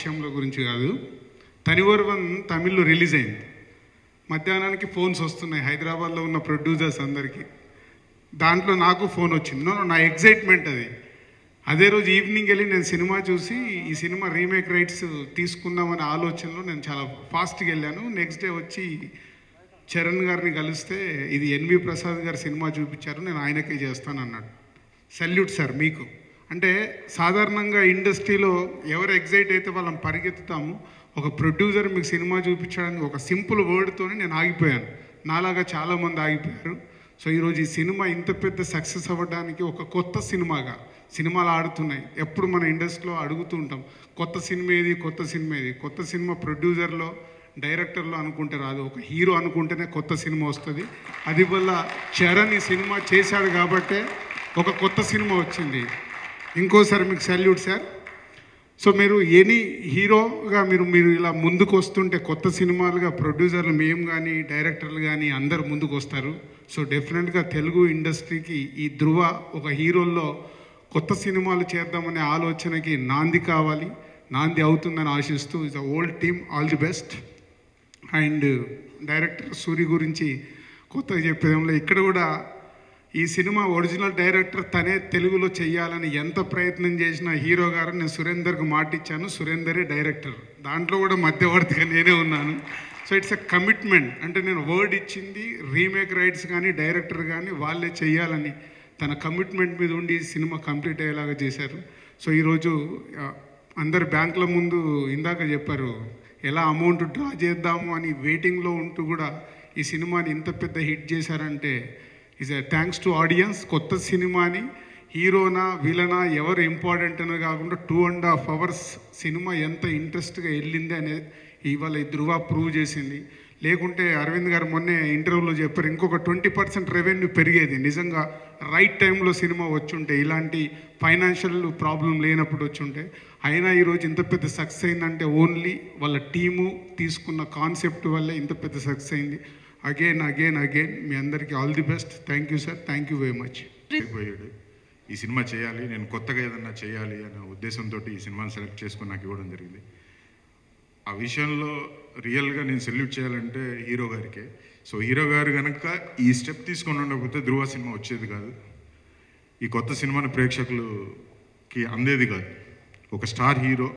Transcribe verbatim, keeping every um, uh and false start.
విషయంలో గురించి కాదు. తనివర్వన్ తమిళ్లో రిలీజ్ అయింది. మధ్యాహ్నానికి ఫోన్స్ వస్తున్నాయి హైదరాబాద్లో ఉన్న ప్రొడ్యూసర్స్ అందరికీ. దాంట్లో నాకు ఫోన్ వచ్చింది. నో నా ఎగ్జైట్మెంట్ అది. అదే రోజు ఈవినింగ్ వెళ్ళి నేను సినిమా చూసి ఈ సినిమా రీమేక్ రైట్స్ తీసుకుందామనే ఆలోచనలో నేను చాలా ఫాస్ట్గా వెళ్ళాను. నెక్స్ట్ డే వచ్చి చరణ్ గారిని కలిస్తే ఇది ఎన్వి ప్రసాద్ గారు సినిమా చూపించారు, నేను ఆయనకే చేస్తాను అన్నాడు. సల్యూట్ సార్ మీకు. అంటే సాధారణంగా ఇండస్ట్రీలో ఎవరు ఎగ్జైట్ అయితే వాళ్ళని పరిగెత్తుతాము. ఒక ప్రొడ్యూసర్ మీకు సినిమా చూపించడానికి ఒక సింపుల్ వర్డ్తోనే నేను ఆగిపోయాను. నాలాగా చాలామంది ఆగిపోయారు. సో ఈరోజు ఈ సినిమా ఇంత పెద్ద సక్సెస్ అవ్వడానికి ఒక కొత్త సినిమాగా, సినిమాలు ఆడుతున్నాయి, ఎప్పుడు మన ఇండస్ట్రీలో అడుగుతూ ఉంటాం కొత్త సినిమా ఏది కొత్త సినిమా ఏది. కొత్త సినిమా ప్రొడ్యూసర్లో డైరెక్టర్లో అనుకుంటే రాదు, ఒక హీరో అనుకుంటేనే కొత్త సినిమా వస్తుంది. అది వల్ల చరణ్ ఈ సినిమా చేశాడు కాబట్టే ఒక కొత్త సినిమా వచ్చింది. ఇంకోసారి మీకు సల్యూట్ సార్. సో మీరు ఎనీ హీరోగా మీరు మీరు ఇలా ముందుకు వస్తుంటే కొత్త సినిమాలుగా ప్రొడ్యూసర్లు మేము కానీ డైరెక్టర్లు కానీ అందరు ముందుకు వస్తారు. సో డెఫినెట్గా తెలుగు ఇండస్ట్రీకి ఈ ధృవ ఒక హీరోల్లో కొత్త సినిమాలు చేద్దామనే ఆలోచనకి నాంది కావాలి, నాంది అవుతుందని ఆశిస్తూ is a old team, all the best. And director Suri గురించి కొత్తగా చెప్పేదంలో ఇక్కడ కూడా ఈ సినిమా ఒరిజినల్ డైరెక్టర్ తనే తెలుగులో చెయ్యాలని ఎంత ప్రయత్నం చేసినా హీరో గారు నేను సురేందర్కి మాట ఇచ్చాను, సురేందరే డైరెక్టర్. దాంట్లో కూడా మధ్యవర్తిగా నేనే ఉన్నాను. So it's a commitment. అంటే నేను వర్డ్ ఇచ్చింది రీమేక్ రైట్స్ కానీ డైరెక్టర్ కానీ వాళ్ళే చెయ్యాలని తన కమిట్మెంట్ మీద ఉండి సినిమా కంప్లీట్ అయ్యేలాగా చేశారు. సో ఈరోజు అందరు బ్యాంకుల ముందు ఇందాక చెప్పారు ఎలా అమౌంట్ డ్రా చేద్దాము అని వెయిటింగ్లో ఉంటూ కూడా ఈ సినిమాని ఇంత పెద్ద హిట్ చేశారంటే is a thanks to audience. కొత్త సినిమాని హీరోనా విలనా ఎవరు ఇంపార్టెంట్ అని కాకుండా two and half hours cinema ఎంత ఇంట్రెస్ట్గా వెళ్ళింది అనేది ఇవాళ ఈ ధృవ ప్రూవ్ చేసింది. లేకుంటే అరవింద్ గారు మొన్నే ఇంటర్వ్యూలో చెప్పారు ఇంకొక ట్వంటీ పర్సెంట్ రెవెన్యూ పెరిగేది నిజంగా రైట్ టైంలో సినిమా వచ్చుంటే, ఇలాంటి ఫైనాన్షియల్ ప్రాబ్లం లేనప్పుడు వచ్చుంటే. అయినా ఈరోజు ఇంత పెద్ద సక్సెస్ అయిందంటే ఓన్లీ వాళ్ళ టీము తీసుకున్న కాన్సెప్ట్ వల్లే ఇంత పెద్ద సక్సెస్ అయింది. అగైన్ అగైన్ అగైన్ మీ అందరికీ all the best. Thank you sir, thank you very much. ఈ సినిమా చేయాలి, నేను కొత్తగా ఏదన్నా చేయాలి అనే ఉద్దేశంతో ఈ సినిమాని సెలెక్ట్ చేసుకొని నాకు ఇవ్వడం జరిగింది. ఆ విషయంలో రియల్గా నేను సెల్యూట్ చేయాలంటే హీరో గారికే. సో హీరో గారు కనుక ఈ స్టెప్ తీసుకొని ఉండకపోతే ధృవ సినిమా వచ్చేది కాదు, ఈ కొత్త సినిమాని ప్రేక్షకులకి అందేది కాదు. ఒక స్టార్ హీరో